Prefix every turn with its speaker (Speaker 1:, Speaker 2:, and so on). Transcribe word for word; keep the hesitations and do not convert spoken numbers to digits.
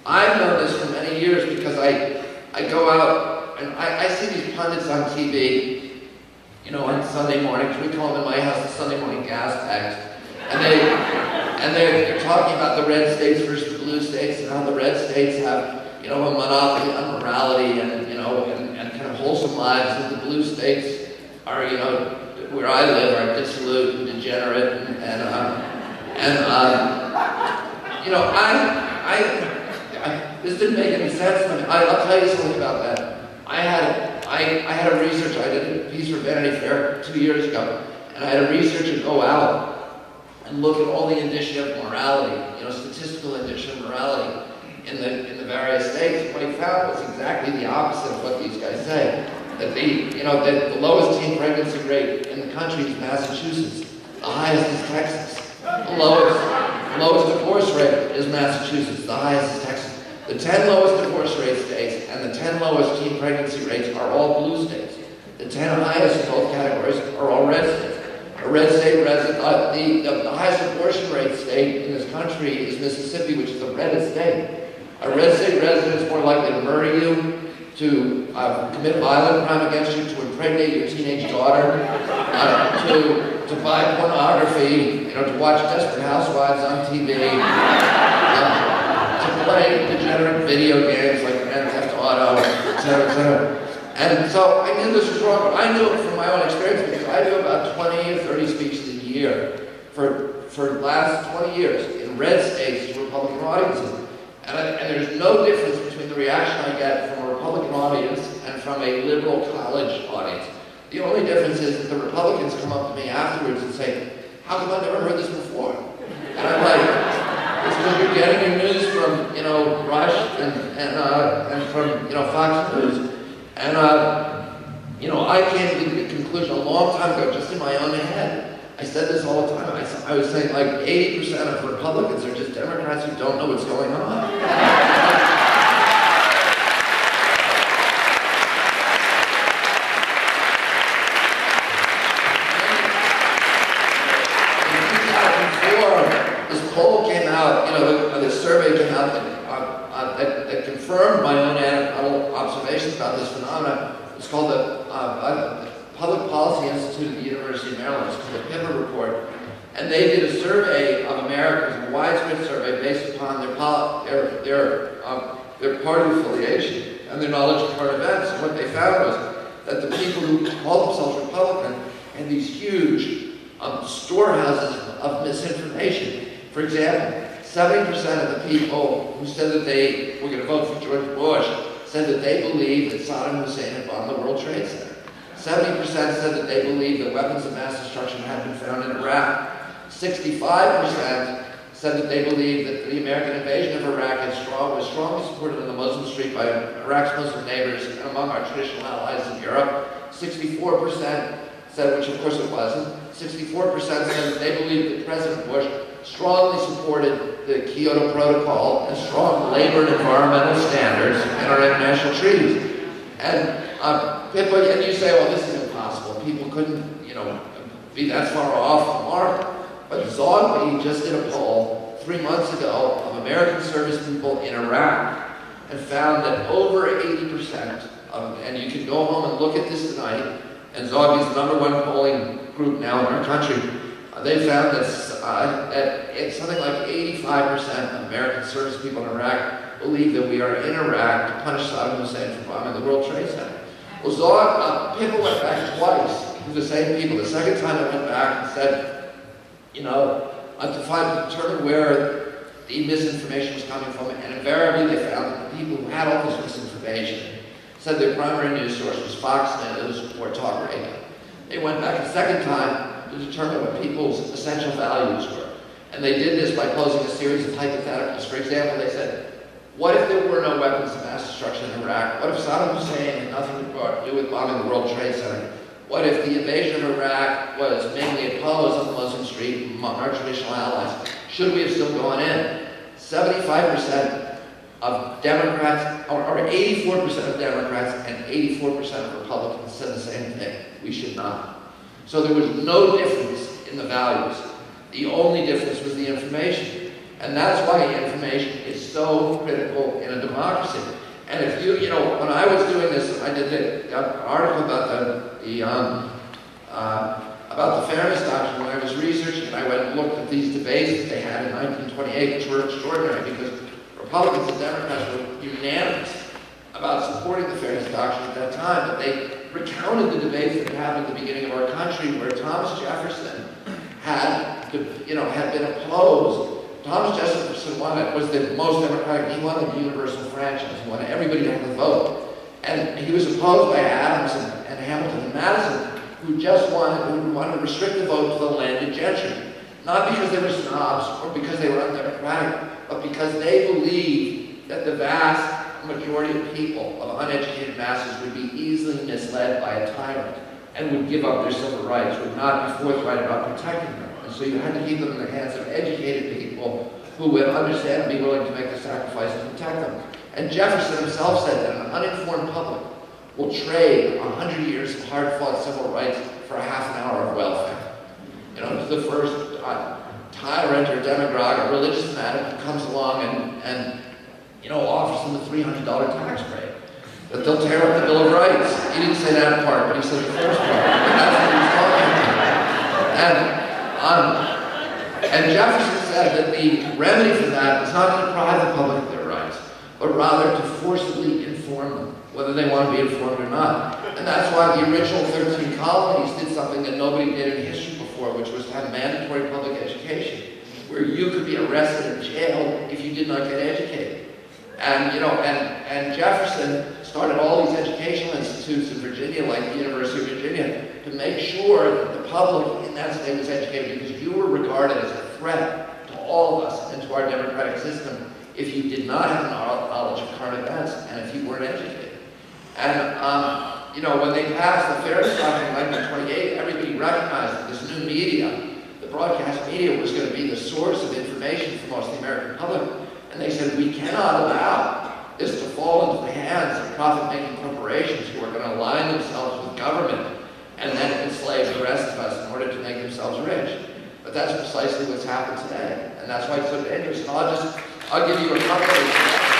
Speaker 1: I've known this for many years because I, I go out and I, I see these pundits on T V, you know, on Sunday mornings. We call them in my house the Sunday morning gas bags. And, they, and they're, they're talking about the red states versus the blue states and how the red states have, you know, a monopoly on morality and, you know, and, and kind of wholesome lives, and the blue states are, you know, where I live, are dissolute and degenerate, and, and, uh, and uh, you know, I, I, I, this didn't make any sense to me. I, I'll tell you something about that. I had, I, I had a researcher, I did a piece for Vanity Fair two years ago, and I had a researcher go out and look at all the indicia of morality, you know, statistical indicia of morality in the, in the various states. And what he found was exactly the opposite of what these guys say. That the, you know, that the lowest teen pregnancy rate in the country is Massachusetts. The highest is Texas. The lowest, lowest divorce rate is Massachusetts. The highest is Texas. The ten lowest divorce rate states and the ten lowest teen pregnancy rates are all blue states. The ten highest in both categories are all red states. A red state resident, uh, the, the, the highest abortion rate state in this country is Mississippi, which is the reddest state. A red state resident is more likely to murder you, to uh, commit violent crime against you, to impregnate your teenage daughter, uh, to, to buy pornography, you know, to watch Desperate Housewives on T V, uh, to play degenerate video games like Grand Theft Auto, et cetera, et cetera. And so I knew this was wrong, but I knew it from my own experience because I do about twenty or thirty speeches a year for, for the last twenty years in red states to Republican audiences. And, I, and there's no difference between the reaction I get from a Republican audience and from a liberal college audience. The only difference is that the Republicans come up to me afterwards and say, how come I've never heard this before? And I'm like, it's because you're getting your news from, you know, Rush and, and, uh, and from, you know, Fox News. And, uh, you know, I came to the conclusion a long time ago, just in my own head. I said this all the time. I, I was saying like eighty percent of Republicans are just Democrats who don't know what's going on. In two thousand four, this poll came out, you know, the, the survey came out that, uh, uh, that, that confirmed my own anecdotal observations about this phenomenon. It's called the uh, Public Policy Institute at the University of Maryland. It's called the Piper Report. And they did a survey of Americans, a widespread survey based upon their, their, their, um, their party affiliation and their knowledge of current events. And what they found was that the people who called themselves Republican had these huge um, storehouses of misinformation. For example, seventy percent of the people who said that they were going to vote for George Bush said that they believed that Saddam Hussein had bombed the World Trade Center. seventy percent said that they believed that weapons of mass destruction had been found in Iraq. sixty-five percent said that they believed that the American invasion of Iraq had strong, was strongly supported on the Muslim street by Iraq's Muslim neighbors and among our traditional allies in Europe. sixty-four percent said, which of course it wasn't, sixty-four percent said that they believed that President Bush strongly supported the Kyoto Protocol and strong labor and environmental standards in our international treaties. And uh, people, and you say, well, this is impossible. People couldn't, you know, be that far off the mark. But Zogby just did a poll three months ago of American service people in Iraq and found that over eighty percent of, and you can go home and look at this tonight, and Zogby's the number one polling group now in our country, uh, they found that, uh, that it's something like eighty-five percent of American service people in Iraq believe that we are in Iraq to punish Saddam Hussein for bombing the World Trade Center. Well, Zog, uh, people went back twice to the same people. The second time I went back and said, you know, uh, to find, to determine where the misinformation was coming from, and invariably they found that the people who had all this misinformation said their primary news source was Fox News or talk radio. They went back a second time to determine what people's essential values were. And they did this by posing a series of hypotheticals. For example, they said, what if there were no weapons of mass destruction in Iraq? What if Saddam Hussein had nothing to do with bombing the World Trade Center? What if the invasion of Iraq was mainly opposed on the Muslim street among our traditional allies? Should we have still gone in? seventy-five percent of Democrats, or, or eighty-four percent of Democrats and eighty-four percent of Republicans said the same thing. We should not. So there was no difference in the values. The only difference was the information. And that's why information is so critical in a democracy. And if you, you know, when I was doing this, I did the, an article about the, the um, uh, about the fairness doctrine. When I was researching it, I went and looked at these debates that they had in nineteen twenty-eight, which were extraordinary because Republicans and Democrats were unanimous about supporting the fairness doctrine at that time, but they recounted the debates that happened at the beginning of our country where Thomas Jefferson had, you know, had been opposed. Thomas Jefferson won it, was the most democratic, he won the universal franchise, he won everybody had to vote. And he was opposed by Adams and, and Hamilton and Madison, who just wanted, who wanted to restrict the vote to the landed gentry. Not because they were snobs or because they were undemocratic, but because they believed that the vast majority of people, of uneducated masses, would be easily misled by a tyrant and would give up their civil rights, would not be forthright about protecting them. And so you had to keep them in the hands of educated people who would understand and be willing to make the sacrifice to protect them. And Jefferson himself said that an uninformed public will trade a hundred years of hard-fought civil rights for a half an hour of welfare. You know, the first uh, tyrant or demagogue or religious fanatic who comes along and, and you know, offers them a three hundred dollar tax break. That they'll tear up the Bill of Rights. He didn't say that part, but he said the first part. And that's what he was talking about. And, um, and Jefferson said that the remedy for that is not to deprive the public of their rights, but rather to forcibly inform them, whether they want to be informed or not. And that's why the original thirteen colonies did something that nobody did in history before, which was to have mandatory public education, where you could be arrested and jailed if you did not get educated. And, you know, and, and Jefferson started all these educational institutes in Virginia, like the University of Virginia, to make sure that the public in that state was educated, because you were regarded as a threat to all of us and to our democratic system if you did not have knowledge of current events and if you weren't educated. And, um, you know, when they passed the Fairness Doctrine in nineteen twenty-eight, everybody recognized that this new media, the broadcast media, was going to be the source of information for most of the American public. And they said, we cannot allow this to fall into the hands of profit-making corporations who are going to align themselves with government and then enslave the rest of us in order to make themselves rich. But that's precisely what's happened today. And that's why it's so dangerous. And I'll just, I'll give you a couple of